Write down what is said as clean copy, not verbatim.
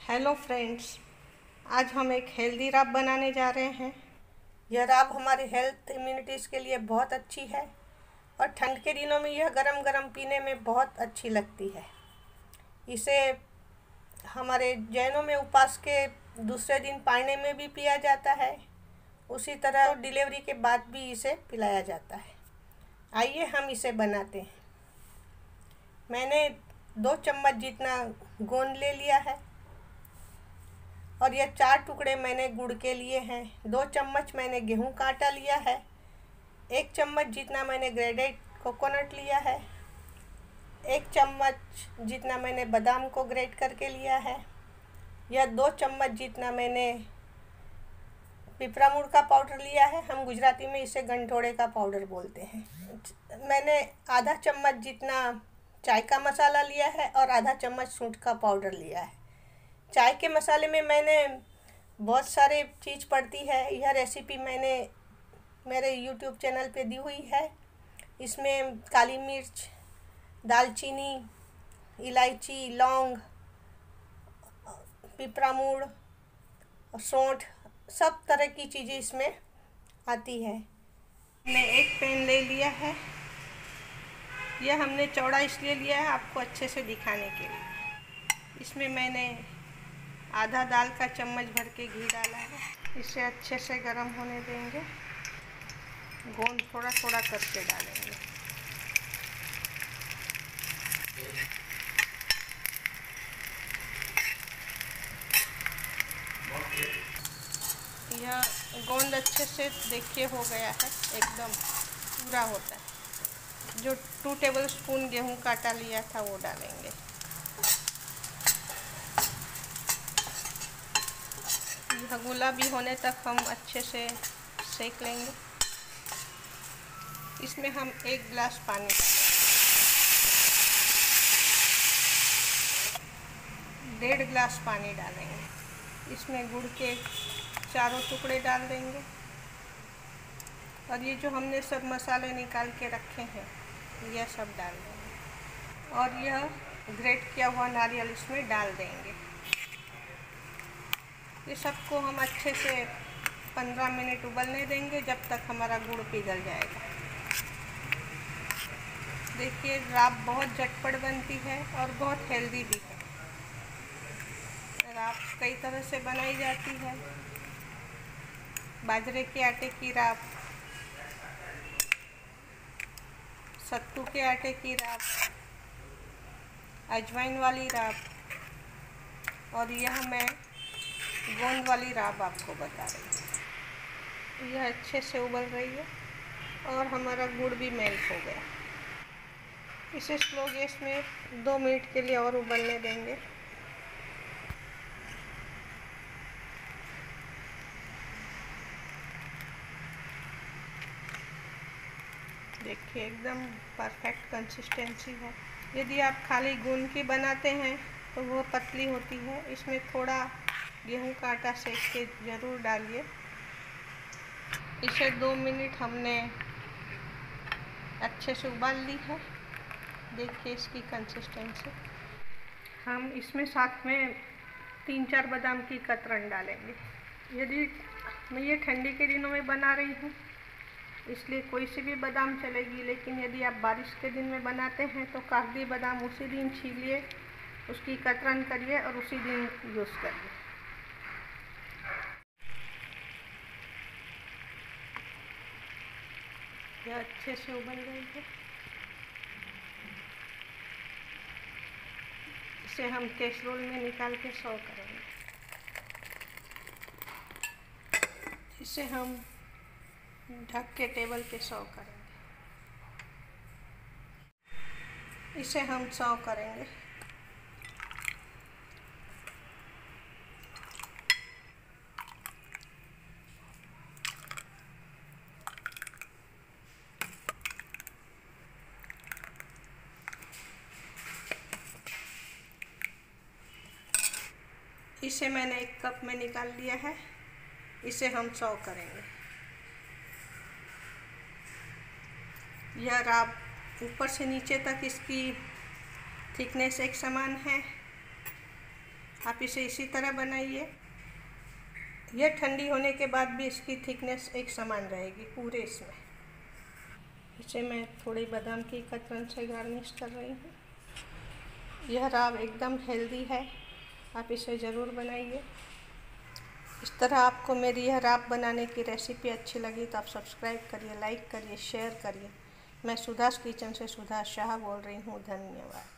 Hello friends, आज हम एक हेल्दी राब बनाने जा रहे हैं। यह राब हमारी हेल्थ इम्यूनिटीज़ के लिए बहुत अच्छी है और ठंड के दिनों में यह गरम गरम पीने में बहुत अच्छी लगती है। इसे हमारे जैनों में उपवास के दूसरे दिन पानी में भी पिया जाता है। उसी तरह डिलीवरी के बाद भी इसे पिलाया जाता है। आइए हम इसे बनाते हैं। मैंने 2 चम्मच जितना गोंद ले लिया है और यह 4 टुकड़े मैंने गुड़ के लिए हैं। 2 चम्मच मैंने गेहूं का आटा लिया है। 1 चम्मच जितना मैंने ग्रेटेड कोकोनट लिया है। 1 चम्मच जितना मैंने बादाम को ग्रेट करके लिया है। यह 2 चम्मच जितना मैंने पिपरामुड़ का पाउडर लिया है। हम गुजराती में इसे गंठोड़े का पाउडर बोलते हैं। मैंने आधा चम्मच जितना चाय का मसाला लिया है और आधा चम्मच सूंठ का पाउडर लिया है। चाय के मसाले में मैंने बहुत सारे चीज़ पड़ती है। यह रेसिपी मैंने मेरे यूट्यूब चैनल पे दी हुई है। इसमें काली मिर्च, दालचीनी, इलायची, लौंग, पिपरामुड़, सौंठ, सब तरह की चीज़ें इसमें आती है। मैंने एक पैन ले लिया है। यह हमने चौड़ा इसलिए लिया है आपको अच्छे से दिखाने के लिए। इसमें मैंने आधा दाल का चम्मच भर के घी डाला है। इसे अच्छे से गर्म होने देंगे। गोंद थोड़ा थोड़ा करके डालेंगे। यह गोंद अच्छे से देखिए हो गया है, एकदम पूरा होता है। जो 2 टेबलस्पून गेहूं का आटा लिया था वो डालेंगे। यह गुलाबी होने तक हम अच्छे से सेक लेंगे। इसमें हम 1 गिलास पानी डालेंगे। 1.5 गिलास पानी डालेंगे। इसमें गुड़ के 4 टुकड़े डाल देंगे और ये जो हमने सब मसाले निकाल के रखे हैं यह सब डाल देंगे और यह ग्रेट किया हुआ नारियल इसमें डाल देंगे। ये सबको हम अच्छे से 15 मिनट उबलने देंगे जब तक हमारा गुड़ पिघल जाएगा। देखिए राब बहुत झटपट बनती है और बहुत हेल्दी भी है। राब कई तरह से बनाई जाती है। बाजरे के आटे की राब, सत्तू के आटे की राब, अजवाइन वाली राब और यह मैं गोंद वाली राब आपको बता रही हूँ। यह अच्छे से उबल रही है और हमारा गुड़ भी मेल्ट हो गया। इसे स्लो गैस में 2 मिनट के लिए और उबलने देंगे। देखिए एकदम परफेक्ट कंसिस्टेंसी है। यदि आप खाली गूंद की बनाते हैं तो वो पतली होती है। इसमें थोड़ा गेहूं का आटा सेक के ज़रूर डालिए। इसे 2 मिनट हमने अच्छे से उबाल ली है। देखिए इसकी कंसिस्टेंसी। हम इसमें साथ में 3-4 बादाम की कतरन डालेंगे। यदि मैं ये ठंडी के दिनों में बना रही हूँ इसलिए कोई सी भी बादाम चलेगी, लेकिन यदि आप बारिश के दिन में बनाते हैं तो कागजी बादाम उसी दिन छीलिए, उसकी कतरन करिए और उसी दिन यूज़ करिए। यह अच्छे से उबल गई है। इसे हम कैसरोल में निकाल के सर्व करेंगे। इसे हम ढक के टेबल पे सर्व करेंगे। इसे हम सर्व करेंगे। इसे मैंने 1 कप में निकाल लिया है। इसे हम सर्व करेंगे। यह राब ऊपर से नीचे तक इसकी थिकनेस एक समान है। आप इसे इसी तरह बनाइए। यह ठंडी होने के बाद भी इसकी थिकनेस एक समान रहेगी पूरे इसमें। इसे मैं थोड़ी बादाम की कतरन से गार्निश कर रही हूँ। यह राब एकदम हेल्दी है, आप इसे ज़रूर बनाइए। इस तरह आपको मेरी यह राब बनाने की रेसिपी अच्छी लगी तो आप सब्सक्राइब करिए, लाइक करिए, शेयर करिए। मैं सुधास किचन से सुधा शाह बोल रही हूँ। धन्यवाद।